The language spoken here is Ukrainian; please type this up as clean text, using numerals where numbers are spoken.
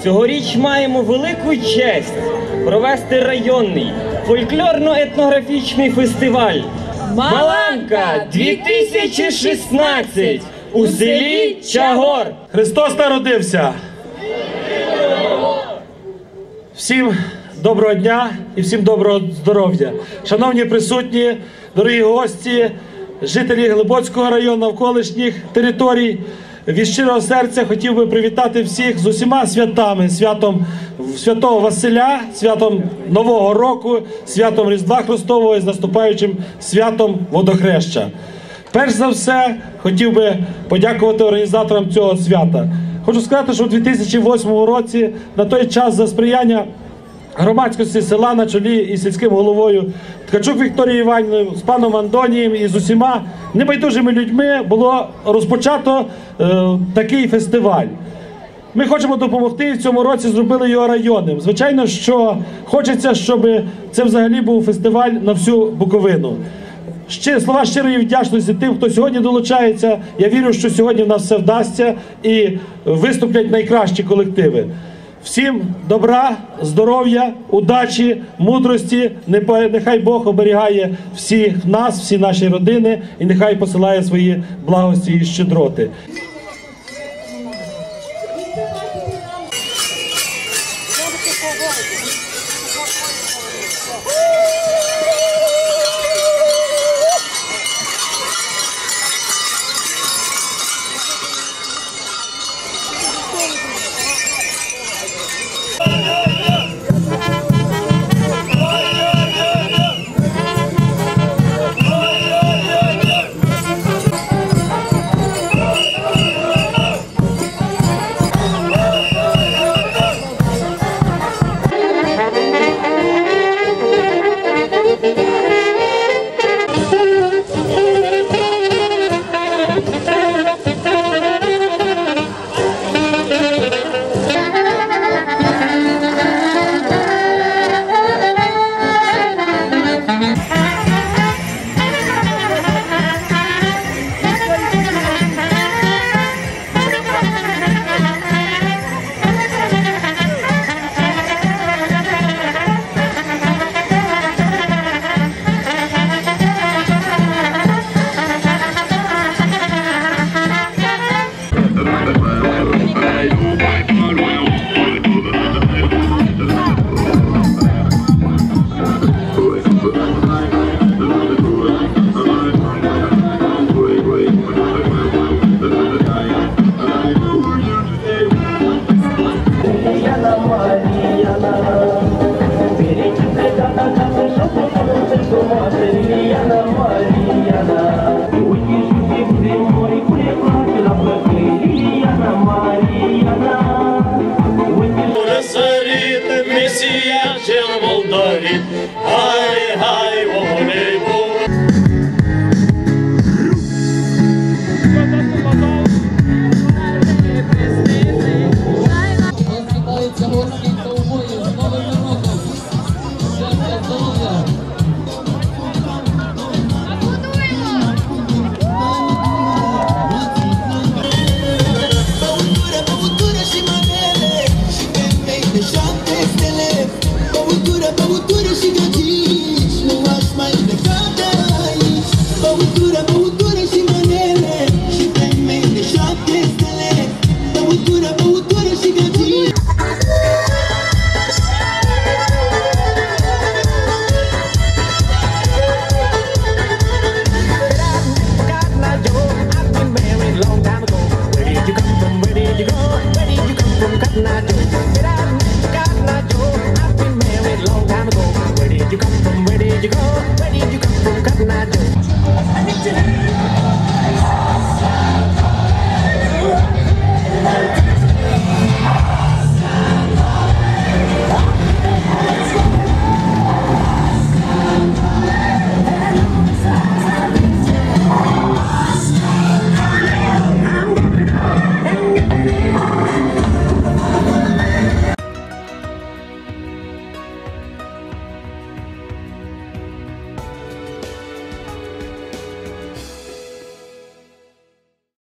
Цьогоріч маємо велику честь провести районний фольклорно-етнографічний фестиваль «Маланка 2016» у селі Чагор. Христос народився! Всім доброго дня і всім доброго здоров'я! Шановні присутні, дорогі гості, жителі Глибоцького району, навколишніх територій, від щирого серця хотів би привітати всіх з усіма святами, святом Святого Василя, святом Нового року, святом Різдва Христового і з наступаючим святом Водохреща. Перш за все, хотів би подякувати організаторам цього свята. Хочу сказати, що у 2008 році, на той час за сприяння громадськості села на чолі із сільським головою Ткачук Вікторією Іванівною, з паном Андонієм і з усіма небайдужими людьми було розпочато такий фестиваль. Ми хочемо допомогти і в цьому році зробили його районним. Звичайно, що хочеться, щоб це взагалі був фестиваль на всю Буковину. Слова щирої вдячності тим, хто сьогодні долучається. Я вірю, що сьогодні в нас все вдасться і виступлять найкращі колективи. Всім добра, здоров'я, удачі, мудрості. Нехай Бог оберігає всіх нас, всі наші родини і нехай посилає свої благості і щедроти. Long time ago, where did you come from? Where did you go? Where did you come from? Cotton Eye Joe.